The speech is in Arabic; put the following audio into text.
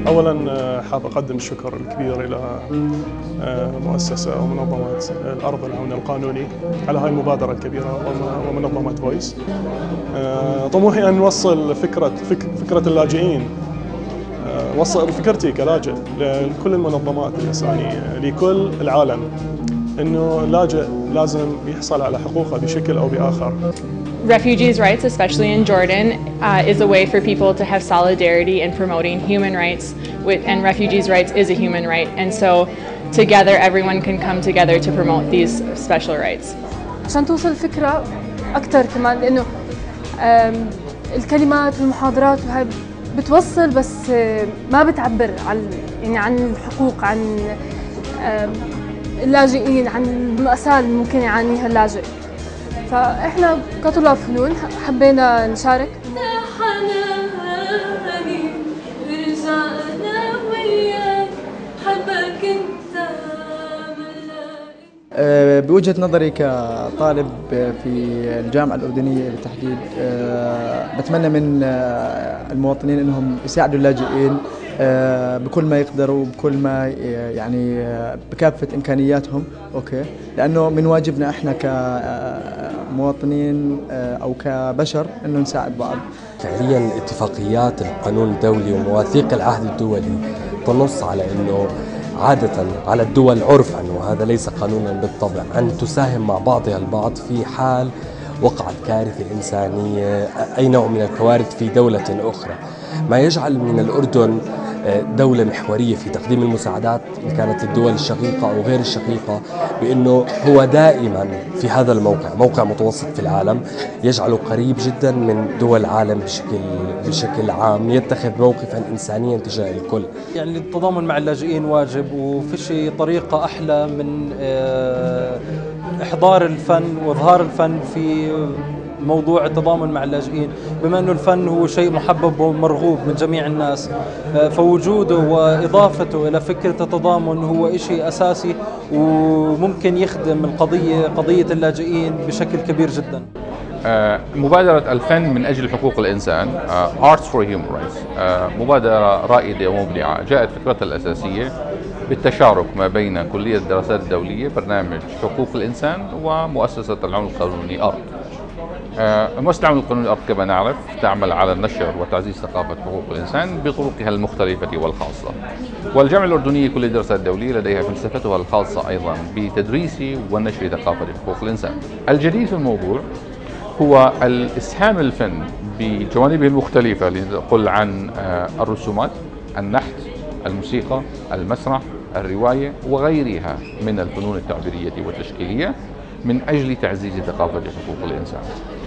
أولاً حاب أقدم الشكر الكبير إلى مؤسسة أو منظمة الأرض العون القانوني على هاي المبادرة الكبيرة ومنظمة فويس. طموحي أن نوصل فكرة اللاجئين، وصل فكرتي كلاجئ لكل المنظمات الإنسانية لكل العالم، إنه اللاجئ لازم يحصل على حقوقه بشكل أو بآخر. Refugees' rights, especially in Jordan, is a way for people to have solidarity in promoting human rights, and refugees' rights is a human right, and so together everyone can come together to promote these special rights. عشان توصل الفكرة أكثر كمان، لأنه الكلمات والمحاضرات وهي بتوصل بس ما بتعبر عن الحقوق، عن اللاجئين، عن المأساة اللي ممكن يعانيها اللاجئ. فإحنا كطلاب فنون حبينا نشارك. بوجهة نظري كطالب في الجامعة الأردنية بالتحديد، بتمنى من المواطنين أنهم يساعدوا اللاجئين بكل ما يقدروا، بكل ما يعني بكافة إمكانياتهم، أوكي، لأنه من واجبنا إحنا كمواطنين أو كبشر إنه نساعد بعض. فعليا اتفاقيات القانون الدولي ومواثيق العهد الدولي تنص على إنه عادة على الدول عرفا، وهذا ليس قانونا بالطبع، أن تساهم مع بعضها البعض في حال وقعت كارثة إنسانية، أي نوع من الكوارث في دولة أخرى، ما يجعل من الأردن دولة محورية في تقديم المساعدات إن كانت للدول الشقيقة أو غير الشقيقة، بأنه هو دائما في هذا الموقع، موقع متوسط في العالم، يجعله قريب جدا من دول العالم بشكل عام، يتخذ موقفا إنسانيا تجاه الكل. يعني التضامن مع اللاجئين واجب، وفيش طريقة أحلى من إحضار الفن وإظهار الفن في موضوع التضامن مع اللاجئين، بما أنه الفن هو شيء محبب ومرغوب من جميع الناس، فوجوده وإضافته إلى فكرة التضامن هو شيء أساسي وممكن يخدم قضية اللاجئين بشكل كبير جدا. مبادرة الفن من أجل حقوق الإنسان Arts for Human Rights مبادرة رائدة ومبدعة. جاءت فكرتها الأساسية بالتشارك ما بين كلية الدراسات الدولية، برنامج حقوق الإنسان، ومؤسسة العون القانوني أرض. مؤسسة العون القانوني أرض كما نعرف تعمل على نشر وتعزيز ثقافة حقوق الإنسان بطرقها المختلفة والخاصة، والجامعة الأردنية كلية الدراسات الدولية لديها فلسفتها الخاصة أيضا بتدريس ونشر ثقافة حقوق الإنسان. الجديد في الموضوع هو الإسهام الفن بجوانبه المختلفة، لنقل عن الرسومات، النحت، الموسيقى، المسرح، الرواية وغيرها من الفنون التعبيرية والتشكيلية، من أجل تعزيز ثقافة حقوق الإنسان.